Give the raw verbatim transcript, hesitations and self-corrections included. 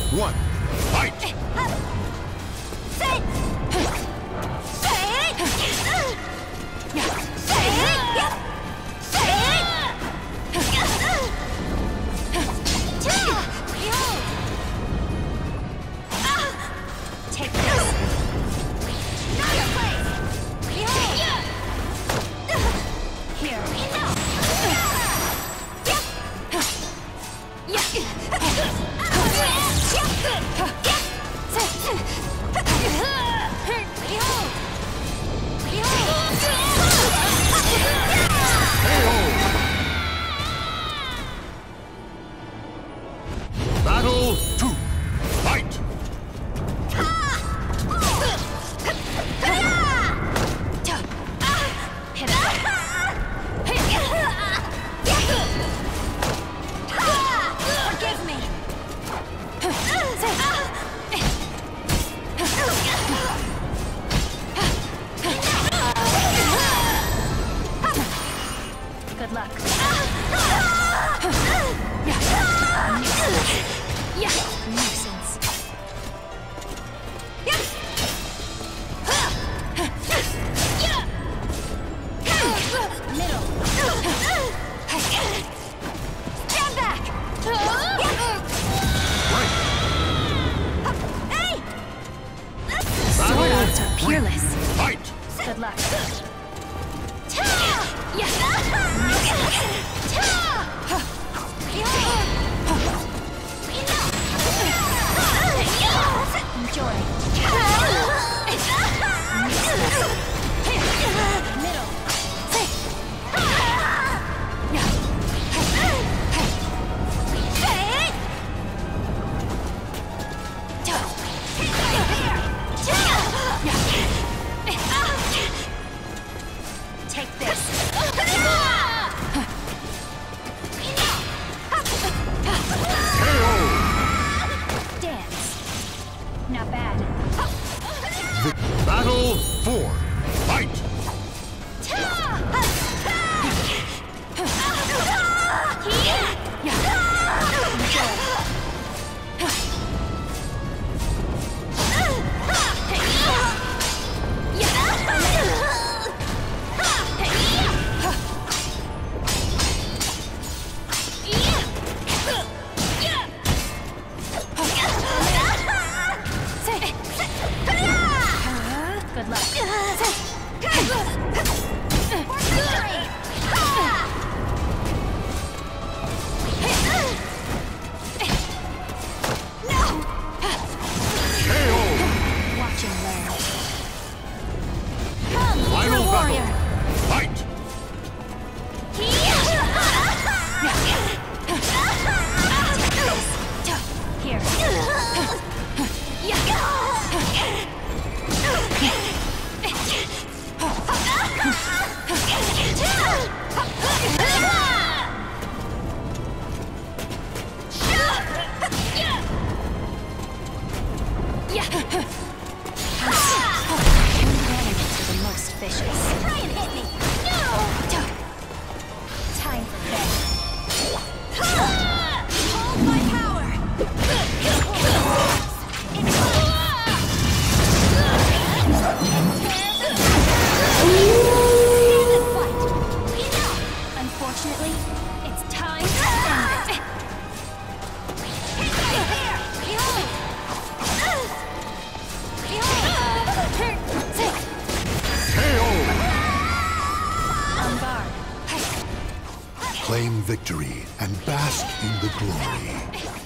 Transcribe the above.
one, fight! Take this. Not your place. Here. Battle two, fight! Forgive me. Good luck. Yeah. Nuisance. Middle. Stand back. Right! Hey! Battle Are three, peerless. fight! Good luck. Enjoy. Middle. Take this. Dance. Not bad. Vic Battle four, fight! Good luck. Watch and learn. Final warrior. battle, fight! Here. The most vicious. Try and hit me. No. Time for bed. Hold my power. Unfortunately, it's time to end it. On guard. Claim victory and bask in the glory.